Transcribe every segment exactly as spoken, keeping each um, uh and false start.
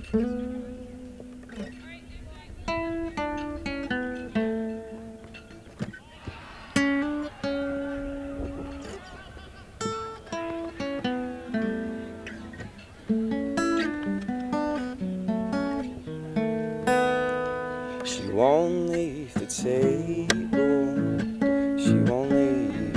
She won't leave the table, she won't leave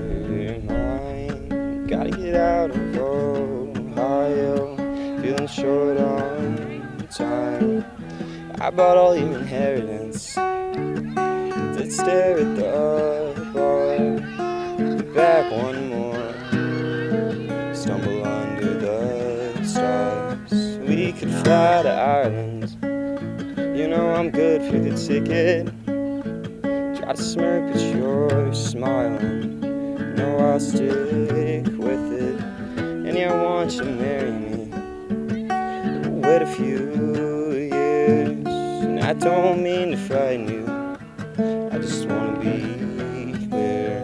mine. Gotta get out of Ohio, feeling short on time. I bought all your inheritance, did stare at the bar. Be back one more, stumble under the stars. We could fly to Ireland, you know I'm good for the ticket. Try to smirk but you're smiling, no I'll stick with it. And yeah, I want you to marry me, wait a few years. And I don't mean to frighten you, I just want to be clear.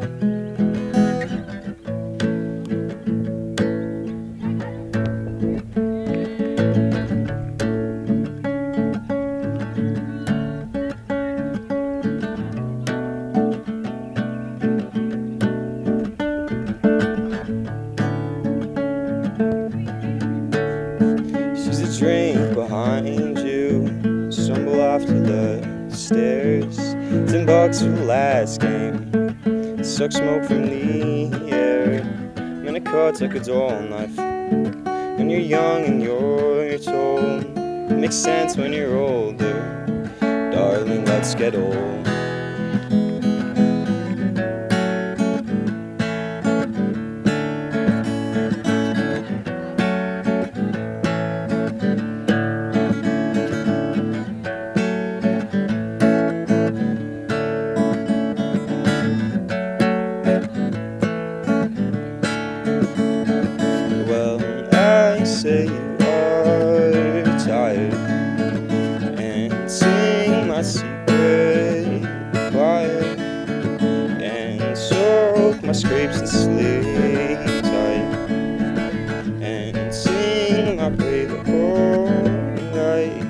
Drink behind you, stumble off to the stairs. Ten bucks for the last game, suck smoke from the air. Man, it cuts like a dull knife when you're young and you're told. It makes sense when you're older, darling, let's get old. Say you are tired and sing my secret quiet and soak my scrapes and sleep tight and sing my brave Acolyte.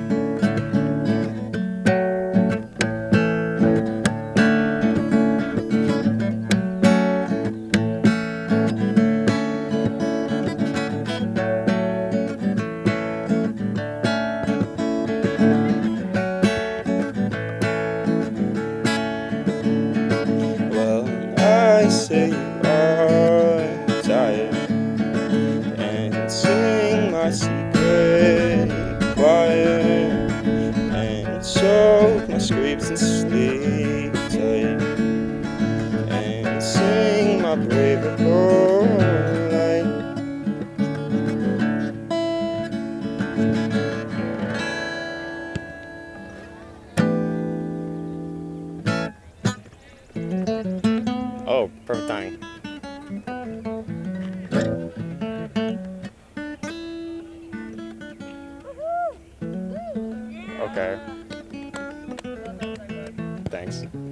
I say you are tired and sing my secret quiet and soak my scrapes and sleep tight and sing my brave Acolyte. Oh, perfect timing. Okay. Thanks.